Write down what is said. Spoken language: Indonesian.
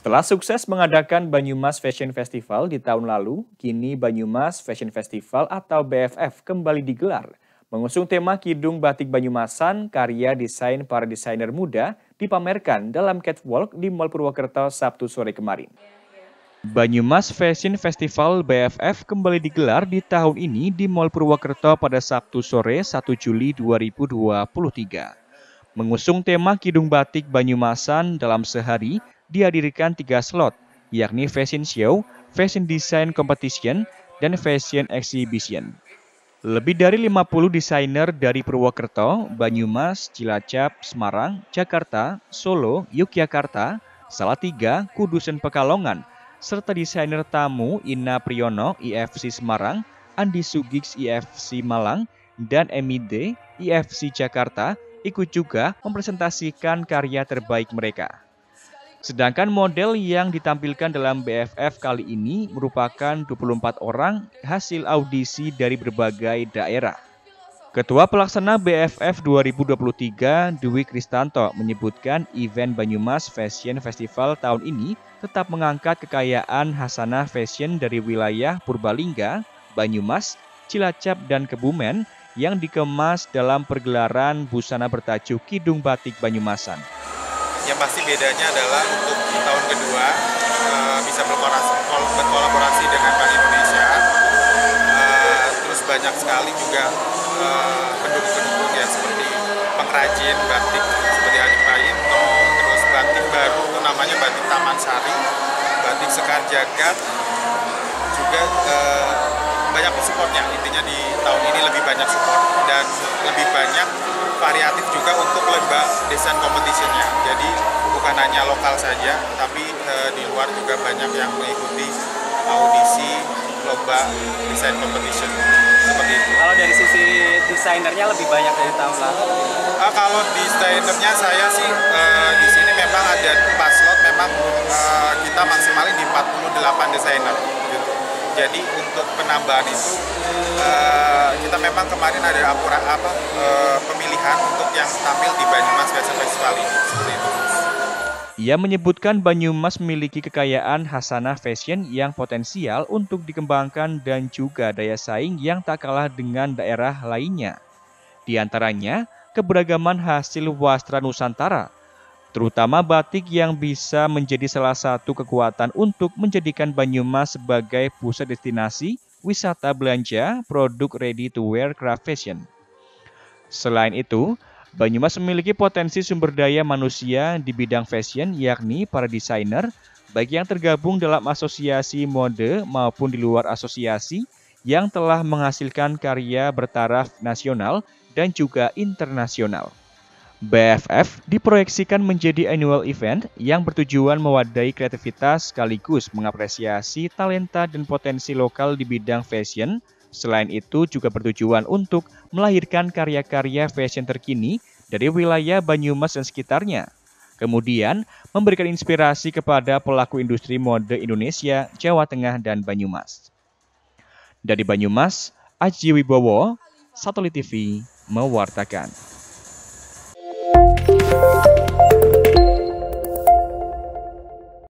Setelah sukses mengadakan Banyumas Fashion Festival di tahun lalu, kini Banyumas Fashion Festival atau BFF kembali digelar. Mengusung tema Kidung Batik Banyumasan, karya desain para desainer muda dipamerkan dalam catwalk di Mall Purwokerto Sabtu sore kemarin. Banyumas Fashion Festival BFF kembali digelar di tahun ini di Mall Purwokerto pada Sabtu sore 1 Juli 2023. Mengusung tema Kidung Batik Banyumasan dalam sehari, dihadirkan 3 slot, yakni Fashion Show, Fashion Design Competition, dan Fashion Exhibition. Lebih dari 50 desainer dari Purwokerto, Banyumas, Cilacap, Semarang, Jakarta, Solo, Yogyakarta, Salatiga, Kudus, dan Pekalongan, serta desainer tamu Ina Priyono, IFC Semarang, Andi Sugix, IFC Malang, dan Emide, IFC Jakarta, ikut juga mempresentasikan karya terbaik mereka. Sedangkan model yang ditampilkan dalam BFF kali ini merupakan 24 orang hasil audisi dari berbagai daerah. Ketua Pelaksana BFF 2023, Dwi Kristanto, menyebutkan event Banyumas Fashion Festival tahun ini tetap mengangkat kekayaan hasanah fashion dari wilayah Purbalingga, Banyumas, Cilacap, dan Kebumen yang dikemas dalam pergelaran busana bertajuk Kidung Batik Banyumasan. Yang pasti bedanya adalah untuk di tahun kedua bisa berkolaborasi dengan Bank Indonesia, terus banyak sekali juga pendukung-pendukung ya, seperti pengrajin batik seperti Adi Payinto, terus batik baru itu namanya batik Taman Sari, batik Sekar Jagad, juga banyak supportnya. Intinya di tahun ini lebih banyak support dan lebih banyak variatif juga untuk lomba desain competition-nya. Jadi bukan hanya lokal saja, tapi di luar juga banyak yang mengikuti audisi lomba desain competition seperti itu. Kalau dari sisi desainernya lebih banyak dari tahun lalu? Kalau desainernya saya sih di sini memang ada 4 slot, memang kita maksimalin di 48 desainer. Gitu. Jadi untuk penambahan itu kita memang kemarin ada pemilihan untuk yang tampil di Banyumas Fashion Festival ini, seperti itu. Ia menyebutkan Banyumas memiliki kekayaan hasanah fashion yang potensial untuk dikembangkan dan juga daya saing yang tak kalah dengan daerah lainnya. Di antaranya, keberagaman hasil wastra Nusantara, terutama batik yang bisa menjadi salah satu kekuatan untuk menjadikan Banyumas sebagai pusat destinasi wisata belanja produk ready-to-wear craft fashion. Selain itu, Banyumas memiliki potensi sumber daya manusia di bidang fashion, yakni para desainer, baik yang tergabung dalam asosiasi mode maupun di luar asosiasi, yang telah menghasilkan karya bertaraf nasional dan juga internasional. BFF diproyeksikan menjadi annual event yang bertujuan mewadahi kreativitas sekaligus mengapresiasi talenta dan potensi lokal di bidang fashion. Selain itu juga bertujuan untuk melahirkan karya-karya fashion terkini dari wilayah Banyumas dan sekitarnya. Kemudian memberikan inspirasi kepada pelaku industri mode Indonesia, Jawa Tengah, dan Banyumas. Dari Banyumas, Aji Wibowo, Satelit TV, mewartakan.